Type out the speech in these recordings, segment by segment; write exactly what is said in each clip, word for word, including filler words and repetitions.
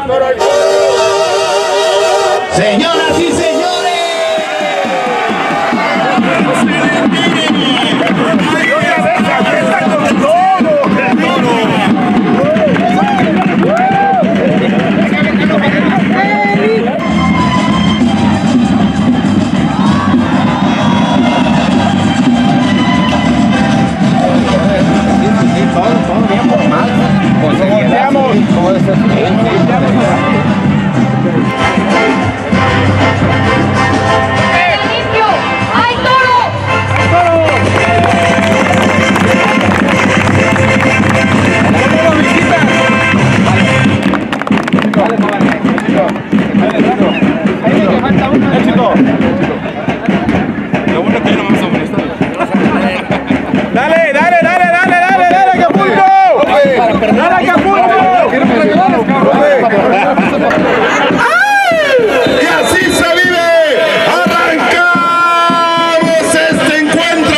Señoras y señores. Dale, dale, dale, dale, dale, dale, Acapulco. Dale, Acapulco. Y así se vive. Arrancamos este encuentro.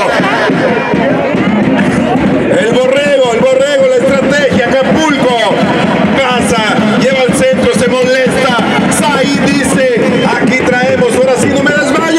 El borrego, el borrego, la estrategia. Acapulco pasa, lleva al centro, se molesta. Said dice, aquí traemos, ahora sí no me desmayo.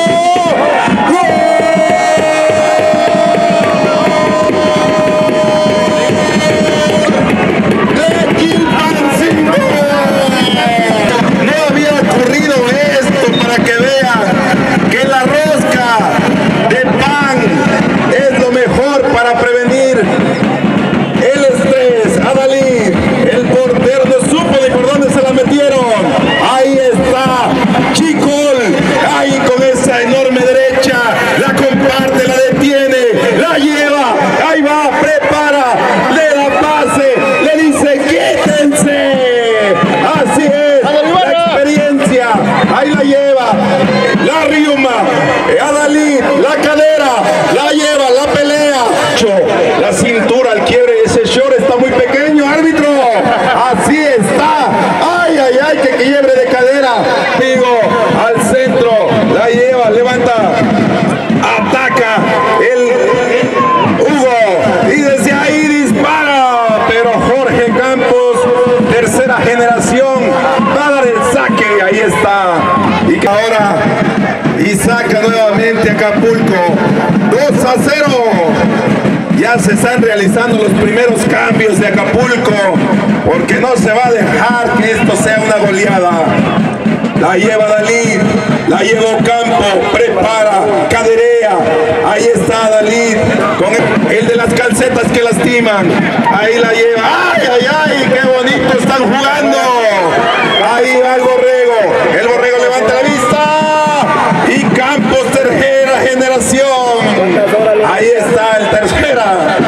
La cintura, el quiebre, ese short está muy pequeño, árbitro. Así está. Ay, ay, ay, que quiebre de cadera. Digo, al centro, la lleva, levanta, ataca el Hugo y desde ahí dispara. Pero Jorge Campos, tercera generación, va a dar el saque. Ahí está. Y que ahora, y saca nuevamente Acapulco. dos a cero. Ya se están realizando los primeros cambios de Acapulco, porque no se va a dejar que esto sea una goleada. La lleva Dalí, la lleva Ocampo, prepara, caderea. Ahí está Dalí, con el, el de las calcetas que lastiman. Ahí la lleva. ¡Ay, ay, ay! ¡Qué bonito están jugando! Ahí va el borrego. El borrego levanta la vista. Y Campos, tercera generación. Ahí está el tercera.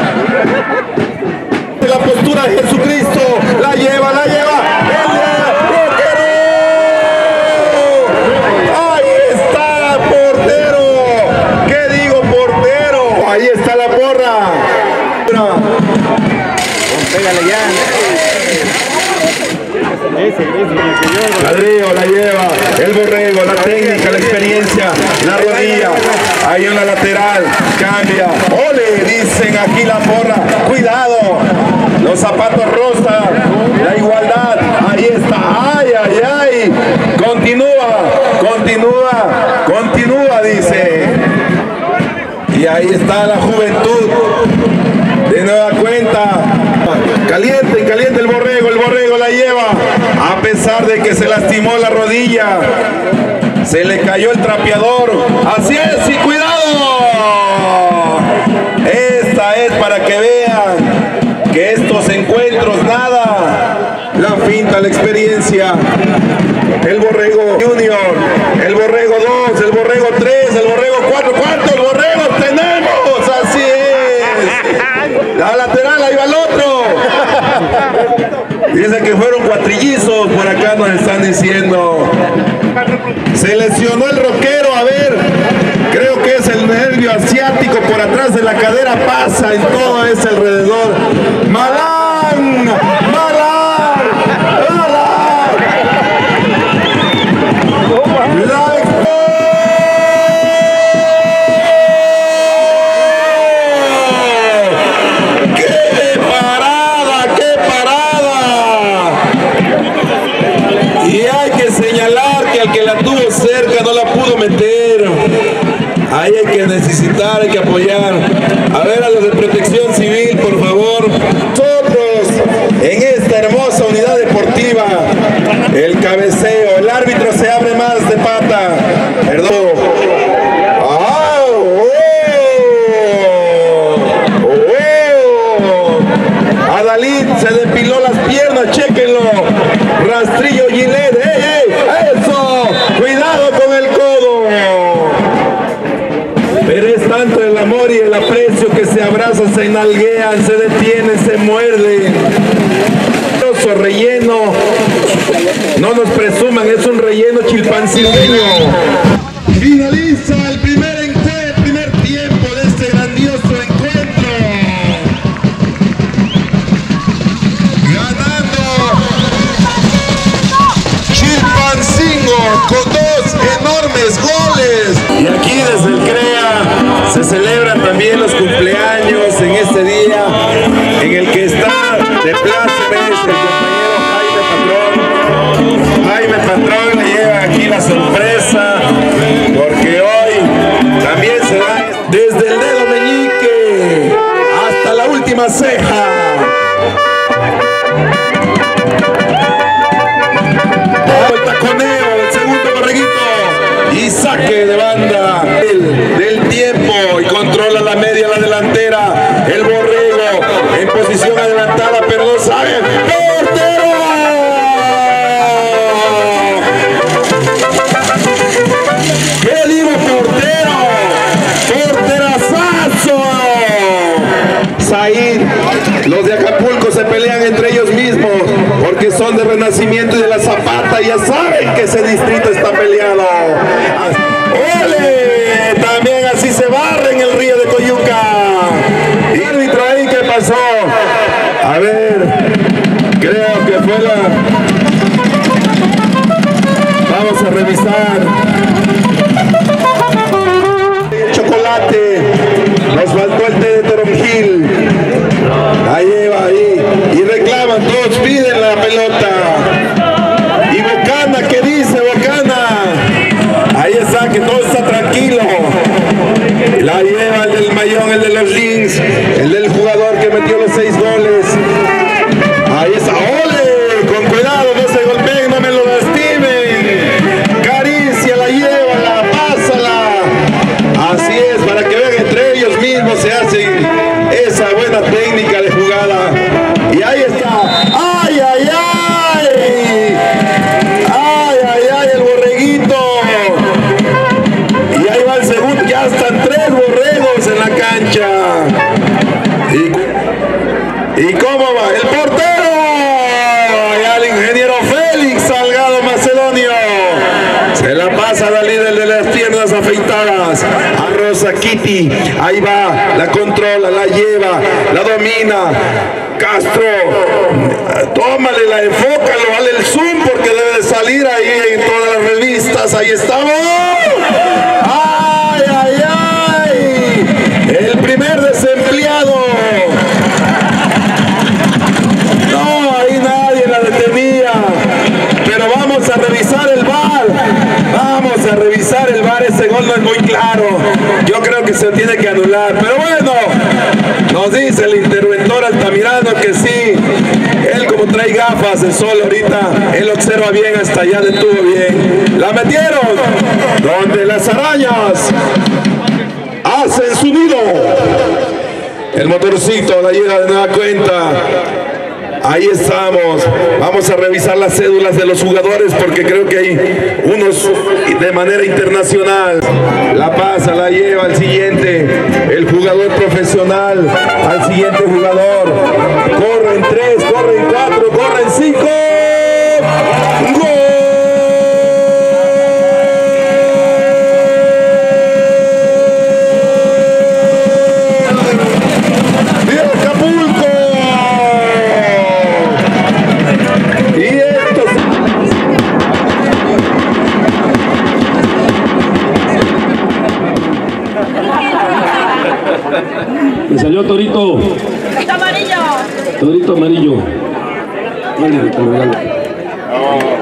La postura de Jesucristo. La lleva, la lleva. El portero. Ahí está, portero. ¿Qué digo, portero? Ahí está la porra. Pégale ya. Ladrillo la lleva, el borrego, la técnica, la experiencia, la rodilla, hay una lateral, cambia, ole, dicen aquí la porra, cuidado, los zapatos rosa, la igualdad, ahí está, ay, ay, ay, continúa, continúa, continúa, dice, y ahí está la juventud, de nueva cuenta, caliente, caliente el borrego, el borrego la lleva, a pesar de que se lastimó la rodilla, se le cayó el trapeador, así es, y cuidado, esta es para que vean que estos encuentros nada, la finta, la experiencia, el borrego junior, el borrego dos, el borrego tres, el borrego cuatro, ¿cuántos borregos tenemos? Así es, la lateral, ahí va el otro. Dicen que fueron cuatrillizos, por acá nos están diciendo. Se lesionó el roquero, a ver, creo que es el nervio asiático por atrás de la cadera, pasa en todo ese alrededor. ¡Malán! ¡Malán! ¡Malán! La ¡qué parada! ¡Qué parada! Ahí hay que necesitar, hay que apoyar. A ver, a los de Protección Civil, por favor. Nosotros, en esta hermosa unidad deportiva, el cabeceo, el árbitro se abre más de pata. Perdón. ¡Ah! ¡Oh! ¡Oh! Adalid se depiló las piernas, chéquenlo. Rastrillo Gillette. ¡Ey, ey! ¡Eso! ¡Cuidado con el codo! Pero es tanto el amor y el aprecio que se abrazan, se nalguean, se detienen, se muerden. Relleno, no nos presuman, es un relleno chilpancingueño. Finaliza el primer encuentro, el primer tiempo de este grandioso encuentro. Ganando Chilpancingo con dos enormes goles. Y aquí desde el CREA se celebran también los cumpleaños en este día en el que está de pláceme el compañero Jaime Patrón. Jaime Patrón le lleva aquí la sorpresa porque hoy también se da desde el dedo meñique hasta la última ceja. El taconeo, el segundo borreguito y saque de banda del, del tiempo y controla la media, la delantera, el borrego en posición adelantada, pero no sabe. ¡Portero! ¿Qué digo, portero? ¡Porterazazo! Said, los de Acapulco se pelean entre ellos mismos porque son de Renacimiento y de la Zapata, ya saben que ese distrito está peleado. ¡Ole! También así se barre en el río de Coyuca. Y árbitro ahí, ¿qué pasó? A ver, creo que fue la... Vamos a revisar. Chocolate. Nos faltó el té de toronjil. Ahí lleva ahí. Y reclaman, todos piden la pelota. Y Bocana, ¿qué dice Bocana? Ahí está, que todo está tranquilo. La lleva el del Mayón, el de los Lynx, el del jugador que metió los seis goles. Ahí está, ¡ole! Con cuidado, no se golpeen, no me lo lastimen. Caricia, la lleva, la pásala. Así es, para que vean entre ellos mismos se hacen esa buena técnica de jugada. Y ahí está. ¡Ay, ay, ay! ¡Ay, ay, ay! El borreguito. Y ahí va el segundo. Ya están tres borregos en la cancha. ¿Y, y cómo va? ¡El portero! Y al ingeniero Félix Salgado Macedonio. Se la pasa a la líder de las piernas afeitadas. A Rosa Kitty. Ahí va. La controla, la lleva, la domina. Castro, tómale, la enfócalo, dale el zoom porque debe de salir ahí en todas las revistas. Ahí estamos. ¡Ay, ay, ay! El primer desempleado. No, ahí nadie la detenía. Pero vamos a revisar el V A R. Vamos a revisar el V A R. Ese gol no es muy claro. Yo creo que se tiene que anular. Pero bueno, nos dice el interventor Altamirano que sí. Él, como trae gafas de sol ahorita, él observa bien, hasta allá detuvo bien. La metieron donde las arañas hacen su nido. El motorcito la llega de nueva cuenta. Ahí estamos. Vamos a revisar las cédulas de los jugadores porque creo que hay unos de manera internacional. La pasa, la lleva al siguiente. El jugador profesional al siguiente jugador. Corren tres, corren cuatro, corren cinco. ¡Gol! Me salió Torito. Torito amarillo. Torito amarillo.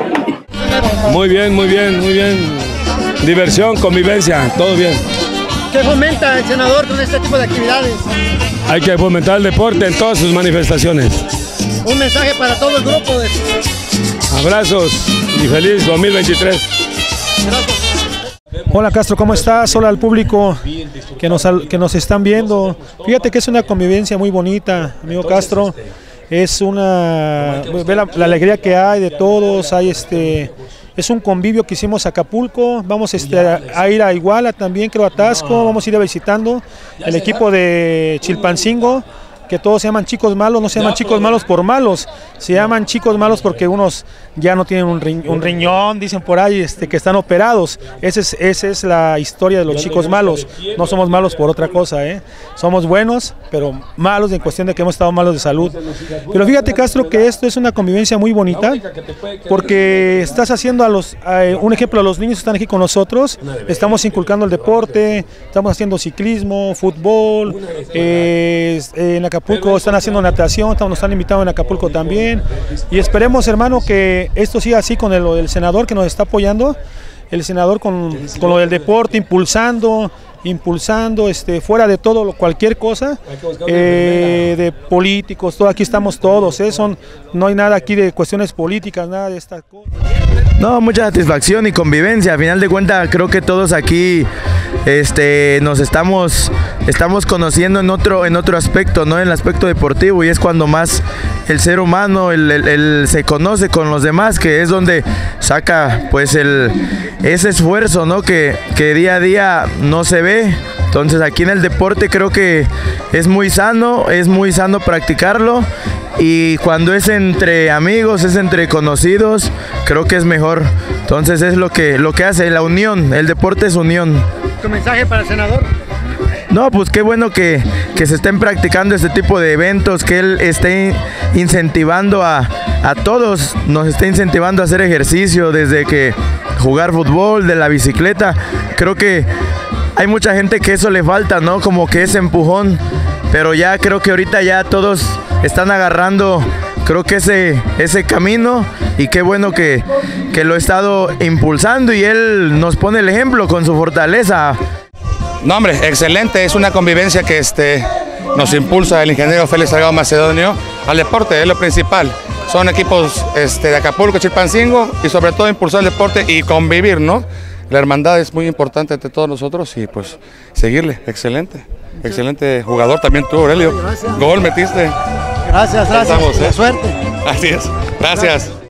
Muy bien, muy bien, muy bien. Diversión, convivencia, todo bien. ¿Qué fomenta el senador con este tipo de actividades? Hay que fomentar el deporte en todas sus manifestaciones. Un mensaje para todo el grupo. De... Abrazos y feliz dos mil veintitrés. Gracias. Hola Castro, ¿cómo estás? Hola al público que nos, que nos están viendo. Fíjate que es una convivencia muy bonita, amigo Castro. Es una, ve la, la alegría que hay de todos, hay este, es un convivio que hicimos a Acapulco, vamos este, a, a ir a Iguala también, creo a Taxco, vamos a ir a visitando el equipo de Chilpancingo, que todos se llaman chicos malos, no se llaman chicos malos por malos, se llaman chicos malos porque unos ya no tienen un, ri, un riñón, dicen por ahí, este, que están operados. Esa es, esa es la historia de los chicos malos, no somos malos por otra cosa, ¿eh? Somos buenos, pero malos en cuestión de que hemos estado malos de salud. Pero fíjate Castro que esto es una convivencia muy bonita, porque estás haciendo a los, a, un ejemplo, a los niños que están aquí con nosotros, estamos inculcando el deporte, estamos haciendo ciclismo, fútbol, eh, en Acapulco están haciendo natación, estamos, nos están invitando en Acapulco también, y esperemos, hermano, que esto siga así con el, lo del senador que nos está apoyando, el senador con, con lo del deporte, impulsando, impulsando, este, fuera de todo, cualquier cosa, eh, de políticos, todo, aquí estamos todos, ¿eh? Son, no hay nada aquí de cuestiones políticas, nada de estas cosas. No, mucha satisfacción y convivencia, a final de cuentas creo que todos aquí este, nos estamos, estamos conociendo en otro, en otro aspecto, ¿no? En el aspecto deportivo, y es cuando más el ser humano el, el, el, se conoce con los demás, que es donde saca pues el, ese esfuerzo, ¿no? que, que día a día no se ve. Entonces aquí en el deporte creo que es muy sano, es muy sano practicarlo, y cuando es entre amigos, es entre conocidos, creo que es mejor. Entonces es lo que, lo que hace la unión, el deporte es unión. ¿Tu mensaje para el senador? No, pues qué bueno que, que se estén practicando este tipo de eventos, que él esté incentivando a, a todos, nos esté incentivando a hacer ejercicio, desde que jugar fútbol, de la bicicleta. Creo que hay mucha gente que eso le falta, ¿no? Como que ese empujón, pero ya creo que ahorita ya todos están agarrando, creo que ese, ese camino, y qué bueno que, que lo ha estado impulsando, y él nos pone el ejemplo con su fortaleza. No, hombre, excelente, es una convivencia que este, nos impulsa el ingeniero Félix Salgado Macedonio al deporte, es lo principal. Son equipos este, de Acapulco, Chilpancingo, y sobre todo impulsar el deporte y convivir, ¿no? La hermandad es muy importante entre todos nosotros, y pues seguirle, excelente, excelente jugador también tú, Aurelio. Gol metiste. Gracias, gracias, Estamos, ¿eh? suerte. Así es, gracias.